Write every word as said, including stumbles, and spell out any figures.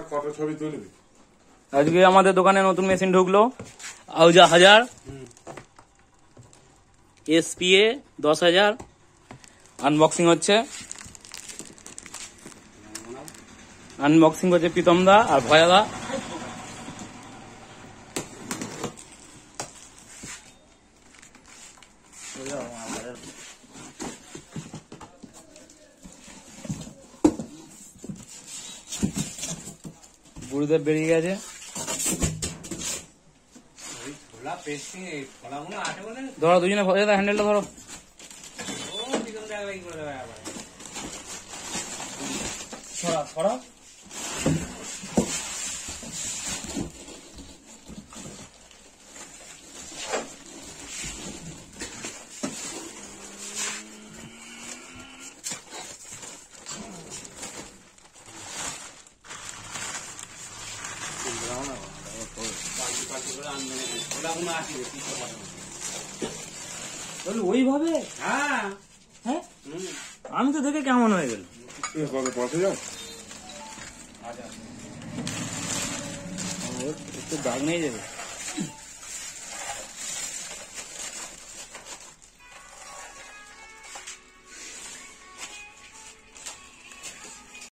কত ছবি তুলবি? আজকে আমাদের দোকানে নতুন মেশিন ঢুকলো, আউজা হাজার এসপিএ দশ হাজার আনবক্সিং হচ্ছে। আনবক্সিং হচ্ছে প্রীতম দা আর ভয়াদা। গুরুদেব বেরিয়ে গেছে। ধরো দুজনে হ্যান্ডেলটা ধরো। ছড়া ছড়া ওইভাবে। হ্যাঁ হ্যাঁ আমি তো দেখে কেমন হয়ে গেল। একটু দাগ নিয়ে যাবে।